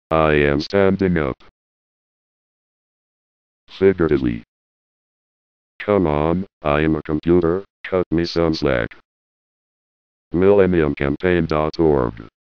I am standing up. Figuratively. Come on, I am a computer, cut me some slack. MillenniumCampaign.org